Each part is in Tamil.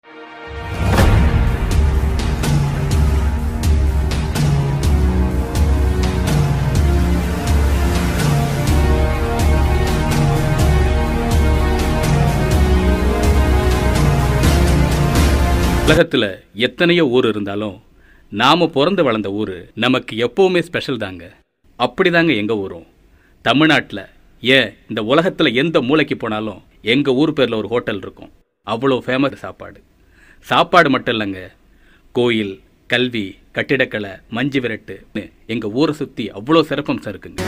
உலகத்துல எத்தனையோ ஊர் இருந்தாலும் நாம பிறந்து வளர்ந்த ஊர் நமக்கு எப்பவுமே ஸ்பெஷல் தாங்க. அப்படிதாங்க எங்க ஊரும். தமிழ்நாட்டில் ஏன் இந்த உலகத்துல எந்த மூளைக்கு போனாலும் எங்க ஊர் பேர்ல ஒரு ஹோட்டல் இருக்கும். அவ்வளோ ஃபேமஸ் சாப்பாடு மட்டும் இல்லைங்க, கோயில், கல்வி, கட்டிடக்கலை, மஞ்சு விரட்டு எங்க ஊரை சுத்தி அவ்வளோ சிறப்பம்சம் இருக்குங்க.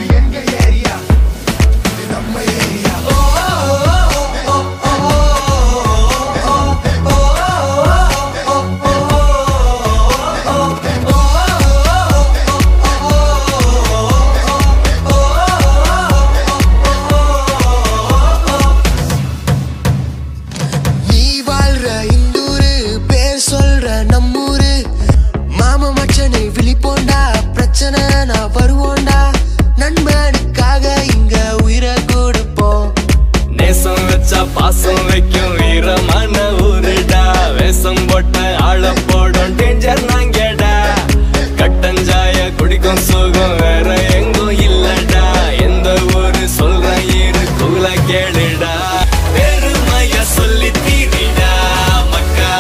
பாசம் வைக்கும் வீரமான ஊருடா, வேஷம் போட்ட ஆள போடும் டேஞ்சர் நாங்கடா, கட்டஞ்சாய குடிக்கும் சுகம் வேற எங்கும் இல்லடா, எந்த ஊரு சொல்ற இரு கூல கேளுடா, பெருமைய சொல்லி தீரிடா மக்கா.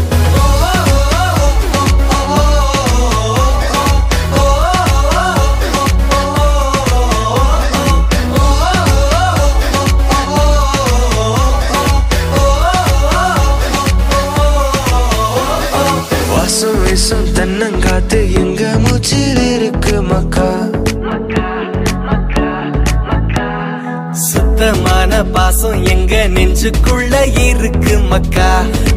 தென்னங்காத்து எங்க மூச்சில் இருக்கு மக்கா, சுத்தமான பாசம் எங்க நெஞ்சுக்குள்ள இருக்கு மக்கா.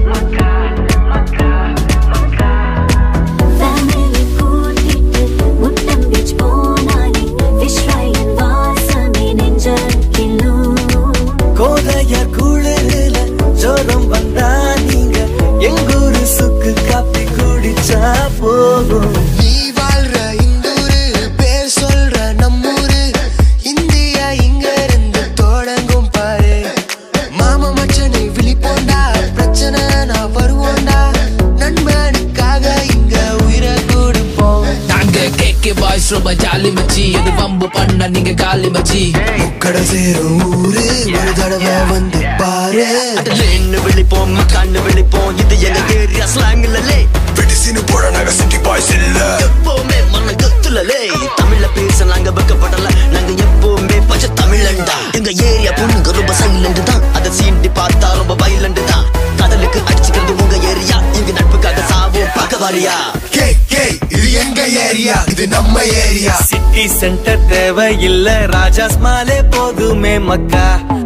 கோதைய குளிரில ஜோரம் வந்தா நீங்க எங்கூரு சுக்கு காப்பி குடிச்சா போகும். நீ வாழ்ற இந்த ஊரு பேர் சொல்ற நம்மூரு, இந்தியா இங்க இருந்து தொடங்கும் பாரு, மாமா மச்சனை விழிப்போண்டா, பிரச்சனை நான் வருவோண்டா, நண்பனுக்காக இங்க உயிரை கொடுப்போம். நாங்க கேக்கே பாய்ஸ் ரொம்ப ஜாலி மச்சி, எது வம்பு பண்ண நீங்க காலி மச்சி, கடை சேரும் ஊரு ஒரு தடவை வந்து பாரு. என்ன விழிப்போம் கண்ணு விழிப்போம், இது எங்க ஏரியா ஸ்லாங் இல்லலே, வெடிசினு போட நாங்க சிட்டி பாய்ஸ் இல்ல, எப்பவுமே மன கத்துலலே, தமிழ்ல பேச நாங்க வெக்கப்படல, நாங்க எப்பவுமே பச்சை தமிழண்டா, எங்க ஏரியா பொண்ணுங்க ரொம்ப சைலண்ட் தான், அதை சீண்டி பார்த்தா ரொம்ப வைலண்ட் தான், கடலுக்கு அடிச்சுக்கிறது உங்க ஏரியா, எங்க நட்புக்காக சாவோம் பக்கவாரியா. இது எங்க ஏரியா, இது நம்ம ஏரியா, சிட்டி சென்டர் தேவை இல்ல, ராஜாஸ் மாலே போதுமே மக்கா.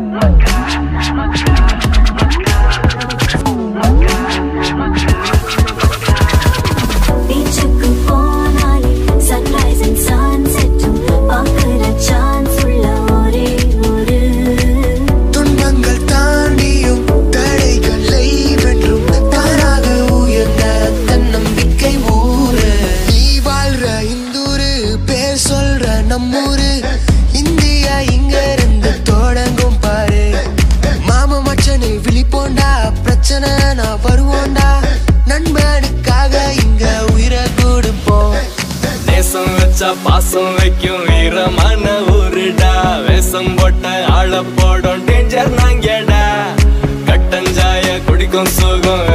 நம்மூரு இந்தியா இங்க இருந்து தொடங்கும் பாரு, மாமா மச்சனை விழிப்போண்டா, பிரச்சனை நான் வருவோண்டா, நண்பனுக்காக இங்க உயிரை கொடுப்போம். நேசம் வச்சா பாசம் வைக்கும் வீரமான ஊருடா, வேஷம் போட்ட ஆள போடும் டேஞ்சர் நாங்கடா, கட்டஞ்சாய குடிக்கும் சுகம்